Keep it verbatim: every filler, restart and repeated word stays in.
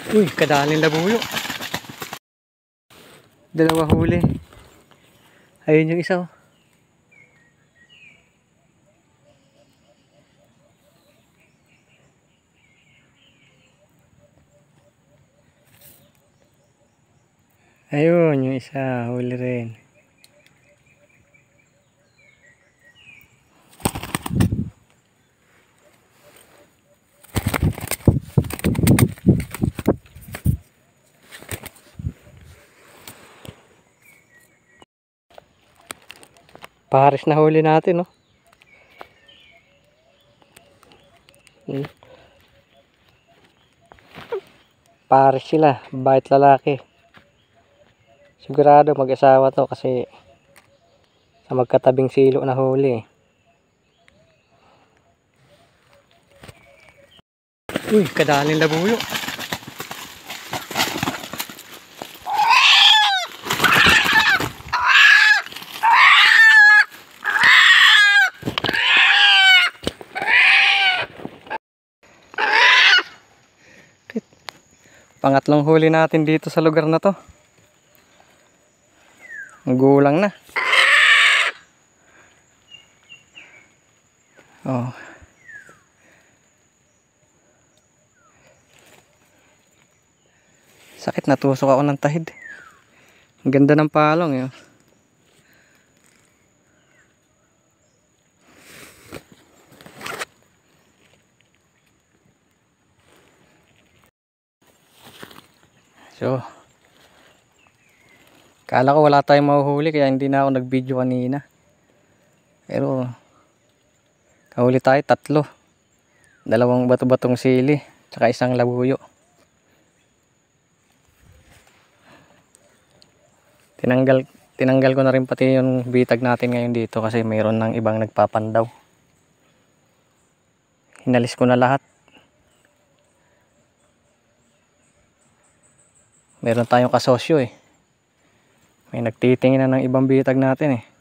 Uy, kadaling labuyo. Dalawa huli. Ayun yung isa oh. Ayun yung isa, huli rin. Pares na huli natin, no? Hmm. Pares sila, bait lalaki. Sigurado mag-asawa to kasi sa magkatabing silo na huli. Uy, kadaling labuyo. Pangatlong huli natin dito sa lugar na to. Ang gulang na. Oh. Sakit, natusok ako ng tahid. Ang ganda ng palong yun. So, kala ko wala tayong mahuhuli kaya hindi na ako nag-video kanina. Pero kahuli tayo tatlo. Dalawang bato-batong sili, tsaka isang labuyo. Tinanggal tinanggal ko na rin pati yung bitag natin ngayon dito kasi mayroon ng ibang nagpapandaw. Hinalis ko na lahat. Meron tayong kasosyo eh. May nagtitingin na ng ibang bitag natin eh.